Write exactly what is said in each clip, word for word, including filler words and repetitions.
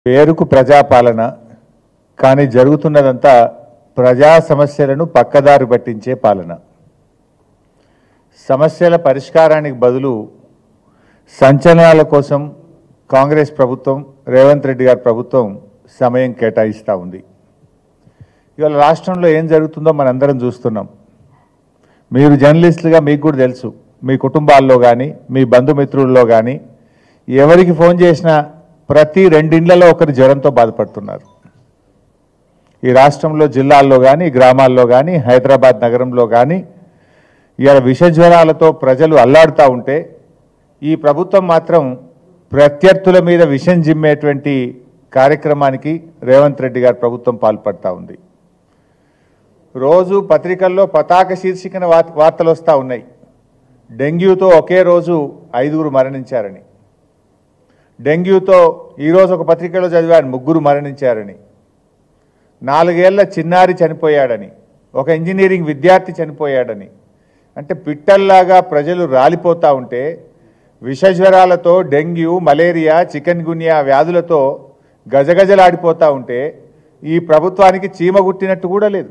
పేరుకు ప్రజాపాలన కానీ జరుగుతున్నదంతా ప్రజా సమస్యలను పక్కదారి పట్టించే పాలన. సమస్యల పరిష్కారానికి బదులు సంచలనాల కోసం కాంగ్రెస్ ప్రభుత్వం, రేవంత్ రెడ్డి గారి ప్రభుత్వం సమయం కేటాయిస్తూ ఉంది. ఇవాళ రాష్ట్రంలో ఏం జరుగుతుందో మనందరం చూస్తున్నాం. మీరు జర్నలిస్టులుగా మీకు కూడా తెలుసు, మీ కుటుంబాల్లో కానీ మీ బంధుమిత్రుల్లో కానీ ఎవరికి ఫోన్ చేసినా ప్రతి రెండిండ్లలో ఒకరు జ్వరంతో బాధపడుతున్నారు. ఈ రాష్ట్రంలో జిల్లాల్లో కానీ గ్రామాల్లో కానీ హైదరాబాద్ నగరంలో కానీ ఇవాళ విష జ్వరాలతో ప్రజలు అల్లాడుతూ ఉంటే ఈ ప్రభుత్వం మాత్రం ప్రత్యర్థుల మీద విషం జిమ్మేటువంటి కార్యక్రమానికి రేవంత్ రెడ్డి గారి ప్రభుత్వం పాల్పడతా ఉంది. రోజు పత్రికల్లో పతాక శీర్షికన వార్తలు వస్తూ ఉన్నాయి. డెంగ్యూతో ఒకే రోజు ఐదుగురు మరణించారని, డెంగ్యూతో ఈరోజు ఒక పత్రికలో చదివాను ముగ్గురు మరణించారని, నాలుగేళ్ల చిన్నారి చనిపోయాడని, ఒక ఇంజనీరింగ్ విద్యార్థి చనిపోయాడని. అంటే పిట్టల్లాగా ప్రజలు రాలిపోతూ ఉంటే విషజ్వరాలతో డెంగ్యూ, మలేరియా, చికెన్ గున్యా వ్యాధులతో గజగజలాడిపోతూ ఉంటే ఈ ప్రభుత్వానికి చీమ గుట్టినట్టు కూడా లేదు.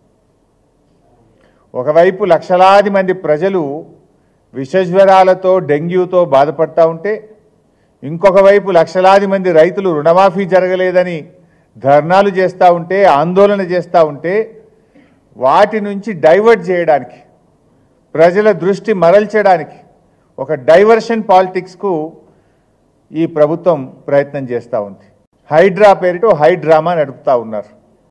ఒకవైపు లక్షలాది మంది ప్రజలు విషజ్వరాలతో డెంగ్యూతో బాధపడతా ఉంటే ఇంకొక వైపు లక్షలాది మంది రైతులు రుణమాఫీ జరగలేదని ధర్నాలు చేస్తూ ఉంటే, ఆందోళన చేస్తూ ఉంటే వాటి నుంచి డైవర్ట్ చేయడానికి, ప్రజల దృష్టి మరల్చడానికి ఒక డైవర్షన్ పాలిటిక్స్కు ఈ ప్రభుత్వం ప్రయత్నం చేస్తూ ఉంది. హైడ్రా పేరిట హైడ్రామా నడుపుతూ ఉన్నారు.